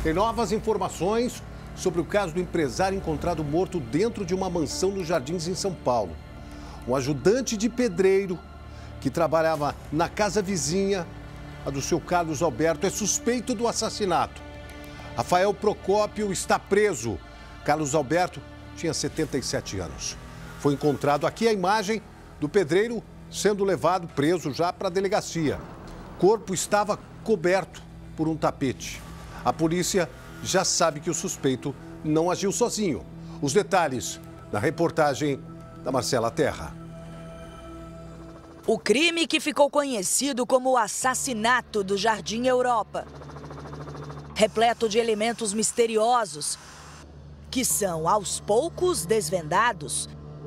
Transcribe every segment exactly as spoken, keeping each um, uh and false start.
Tem novas informações sobre o caso do empresário encontrado morto dentro de uma mansão nos Jardins, em São Paulo. Um ajudante de pedreiro que trabalhava na casa vizinha, a do seu Carlos Alberto, é suspeito do assassinato. Rafael Procópio está preso. Carlos Alberto tinha setenta e sete anos. Foi encontrado aqui a imagem do pedreiro sendo levado preso já para a delegacia. O corpo estava coberto por um tapete. A polícia já sabe que o suspeito não agiu sozinho. Os detalhes na reportagem da Marcela Terra. O crime que ficou conhecido como o assassinato do Jardim Europa. Repleto de elementos misteriosos, que são, aos poucos, desvendados.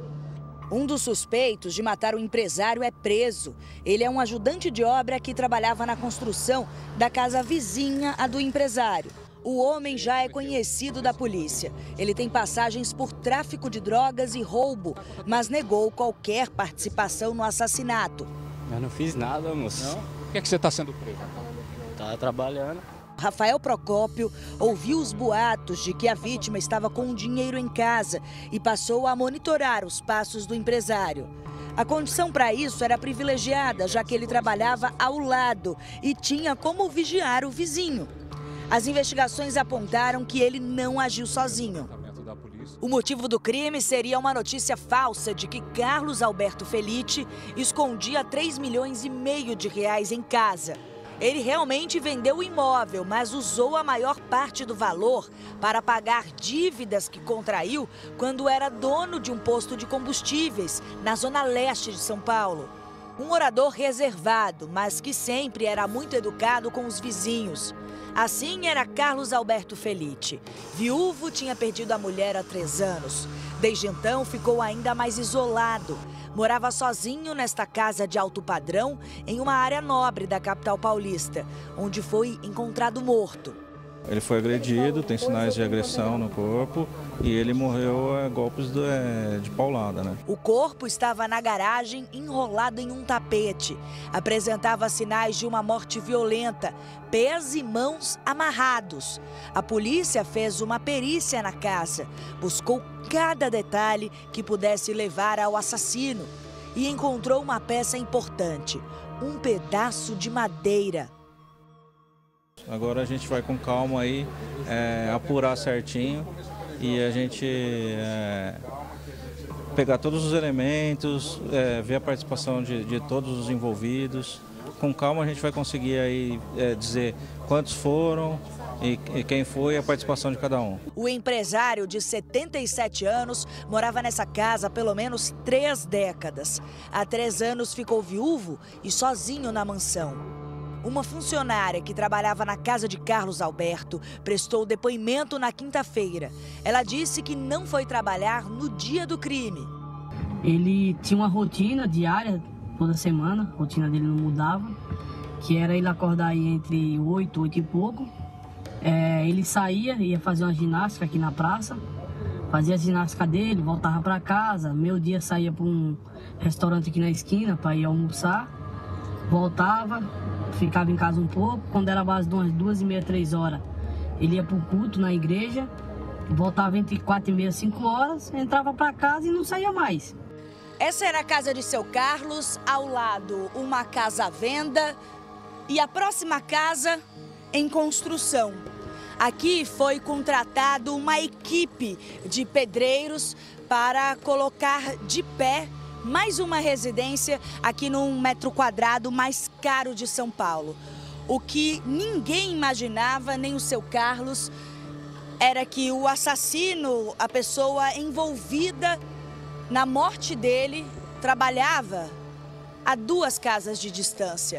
Um dos suspeitos de matar o empresário é preso. Ele é um ajudante de obra que trabalhava na construção da casa vizinha à do empresário. O homem já é conhecido da polícia. Ele tem passagens por tráfico de drogas e roubo, mas negou qualquer participação no assassinato. Eu não fiz nada, moço. Não? Por que é que você está sendo preso? Tá trabalhando. Rafael Procópio ouviu os boatos de que a vítima estava com dinheiro em casa e passou a monitorar os passos do empresário. A condição para isso era privilegiada, já que ele trabalhava ao lado e tinha como vigiar o vizinho. As investigações apontaram que ele não agiu sozinho. O motivo do crime seria uma notícia falsa de que Carlos Alberto Felitti escondia três milhões e meio de reais em casa. Ele realmente vendeu o imóvel, mas usou a maior parte do valor para pagar dívidas que contraiu quando era dono de um posto de combustíveis na zona leste de São Paulo. Um morador reservado, mas que sempre era muito educado com os vizinhos. Assim era Carlos Alberto Felitti. Viúvo, tinha perdido a mulher há três anos. Desde então, ficou ainda mais isolado. Morava sozinho nesta casa de alto padrão, em uma área nobre da capital paulista, onde foi encontrado morto. Ele foi agredido, tem sinais de agressão no corpo e ele morreu a golpes de, de paulada, né? O corpo estava na garagem, enrolado em um tapete. Apresentava sinais de uma morte violenta, pés e mãos amarrados. A polícia fez uma perícia na casa, buscou cada detalhe que pudesse levar ao assassino e encontrou uma peça importante, um pedaço de madeira. Agora a gente vai com calma aí, é, apurar certinho e a gente é, pegar todos os elementos, é, ver a participação de, de todos os envolvidos. Com calma a gente vai conseguir aí é, dizer quantos foram e, e quem foi e a participação de cada um. O empresário de setenta e sete anos morava nessa casa há pelo menos três décadas. Há três anos ficou viúvo e sozinho na mansão. Uma funcionária que trabalhava na casa de Carlos Alberto prestou depoimento na quinta-feira. Ela disse que não foi trabalhar no dia do crime. Ele tinha uma rotina diária, toda semana, a rotina dele não mudava, que era ele acordar aí entre oito, oito e pouco. É, ele saía, ia fazer uma ginástica aqui na praça, fazia a ginástica dele, voltava para casa, meio dia saía para um restaurante aqui na esquina para ir almoçar, voltava, ficava em casa um pouco, quando era base de umas duas e meia, três horas, ele ia para o culto na igreja, voltava entre quatro e meia, cinco horas, entrava para casa e não saía mais. Essa era a casa de seu Carlos, ao lado uma casa à venda e a próxima casa em construção. Aqui foi contratado uma equipe de pedreiros para colocar de pé mais uma residência aqui num metro quadrado mais caro de São Paulo. O que ninguém imaginava, nem o seu Carlos, era que o assassino, a pessoa envolvida na morte dele, trabalhava a duas casas de distância.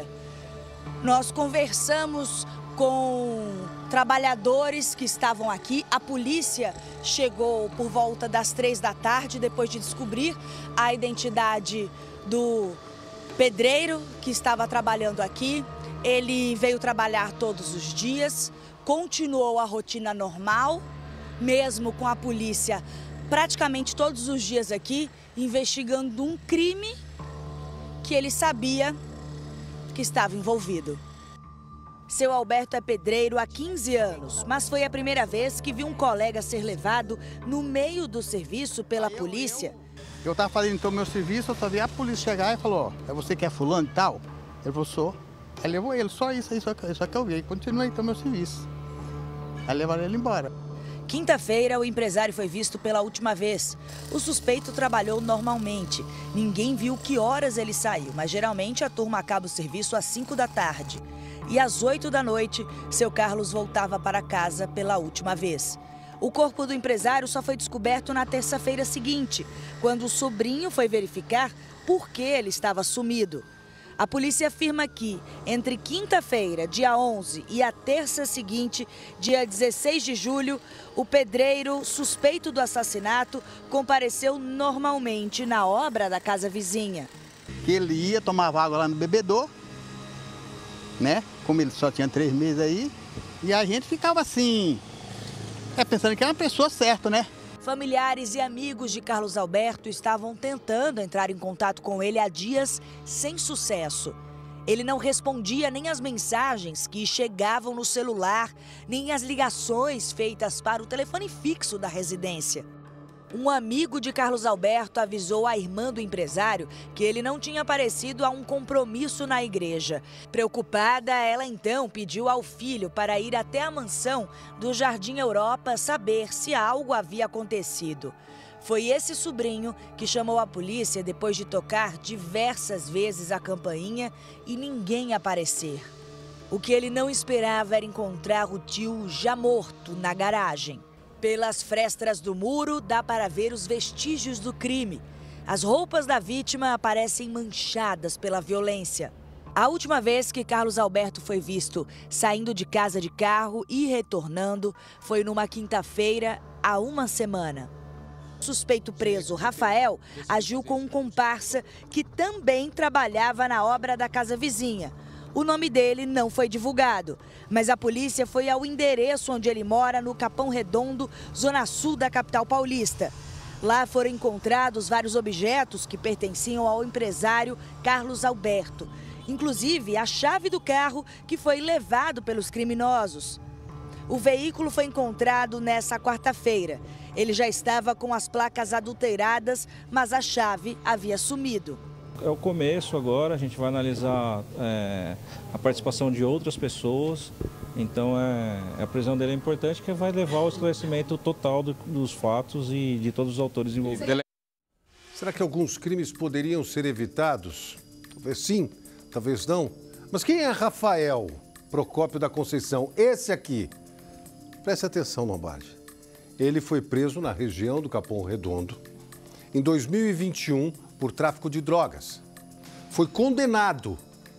Nós conversamos com trabalhadores que estavam aqui. A polícia chegou por volta das três da tarde, depois de descobrir a identidade do pedreiro que estava trabalhando aqui. Ele veio trabalhar todos os dias, continuou a rotina normal, mesmo com a polícia praticamente todos os dias aqui, investigando um crime que ele sabia que estava envolvido. Seu Alberto é pedreiro há quinze anos, mas foi a primeira vez que viu um colega ser levado no meio do serviço pela polícia. Eu estava fazendo então meu serviço, eu só vi a polícia chegar e falou, ó, é você que é fulano e tal? Ele falou, sou. Aí levou ele, só isso, aí, só, só que eu vi. Aí continuei então meu serviço. Aí levaram ele embora. Quinta-feira, o empresário foi visto pela última vez. O suspeito trabalhou normalmente. Ninguém viu que horas ele saiu, mas geralmente a turma acaba o serviço às cinco da tarde. E às oito da noite, seu Carlos voltava para casa pela última vez. O corpo do empresário só foi descoberto na terça-feira seguinte, quando o sobrinho foi verificar por que ele estava sumido. A polícia afirma que, entre quinta-feira, dia onze, e a terça seguinte, dia dezesseis de julho, o pedreiro suspeito do assassinato compareceu normalmente na obra da casa vizinha. Que ele ia, tomava água lá no bebedouro, né? Como ele só tinha três meses aí, e a gente ficava assim, é, pensando que era uma pessoa certa, né? Familiares e amigos de Carlos Alberto estavam tentando entrar em contato com ele há dias sem sucesso. Ele não respondia nem às mensagens que chegavam no celular, nem às ligações feitas para o telefone fixo da residência. Um amigo de Carlos Alberto avisou a irmã do empresário que ele não tinha aparecido a um compromisso na igreja. Preocupada, ela então pediu ao filho para ir até a mansão do Jardim Europa saber se algo havia acontecido. Foi esse sobrinho que chamou a polícia depois de tocar diversas vezes a campainha e ninguém aparecer. O que ele não esperava era encontrar o tio já morto na garagem. Pelas frestas do muro, dá para ver os vestígios do crime. As roupas da vítima aparecem manchadas pela violência. A última vez que Carlos Alberto foi visto saindo de casa de carro e retornando foi numa quinta-feira, há uma semana. O suspeito preso, Rafael, agiu com um comparsa que também trabalhava na obra da casa vizinha. O nome dele não foi divulgado, mas a polícia foi ao endereço onde ele mora, no Capão Redondo, zona sul da capital paulista. Lá foram encontrados vários objetos que pertenciam ao empresário Carlos Alberto, inclusive a chave do carro que foi levado pelos criminosos. O veículo foi encontrado nessa quarta-feira. Ele já estava com as placas adulteradas, mas a chave havia sumido. É o começo agora, a gente vai analisar é, a participação de outras pessoas, então é, a prisão dele é importante, que vai levar ao esclarecimento total do, dos fatos e de todos os autores envolvidos. Será que alguns crimes poderiam ser evitados? Talvez sim, talvez não. Mas quem é Rafael Procópio da Conceição? Esse aqui. Preste atenção, Lombardi. Ele foi preso na região do Capão Redondo em dois mil e vinte e um por tráfico de drogas. Foi condenado.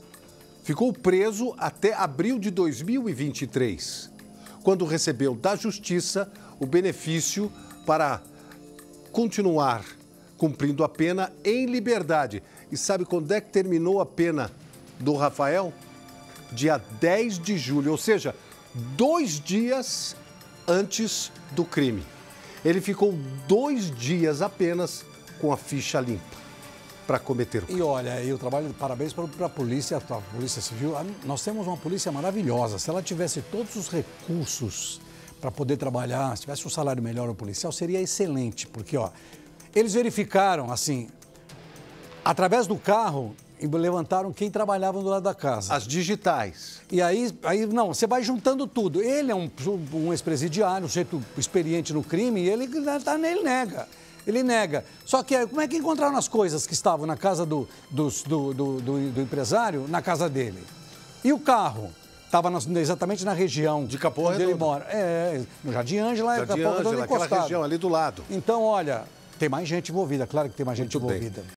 Ficou preso até abril de dois mil e vinte e três, quando recebeu da Justiça o benefício para continuar cumprindo a pena em liberdade. E sabe quando é que terminou a pena do Rafael? Dia dez de julho, ou seja, dois dias antes do crime. Ele ficou dois dias apenas com a ficha limpa para cometer o crime. E olha, eu trabalho, parabéns para a polícia, a Polícia Civil. Nós temos uma polícia maravilhosa. Se ela tivesse todos os recursos para poder trabalhar, se tivesse um salário melhor no policial, seria excelente. Porque, ó, eles verificaram, assim, através do carro, e levantaram quem trabalhava do lado da casa. As digitais. E aí, aí não, você vai juntando tudo. Ele é um, um ex-presidiário, um jeito experiente no crime, e ele, ele nega. Ele nega. Só que como é que encontraram as coisas que estavam na casa do, do, do, do, do, do empresário, na casa dele? E o carro? Estava exatamente na região de Capão onde Redondo. ele mora. É, no Jardim Ângela, Jardim Capão Redondo Ângela, aquela encostado. região ali do lado. Então, olha, tem mais gente envolvida, claro que tem mais gente Muito envolvida. Bem.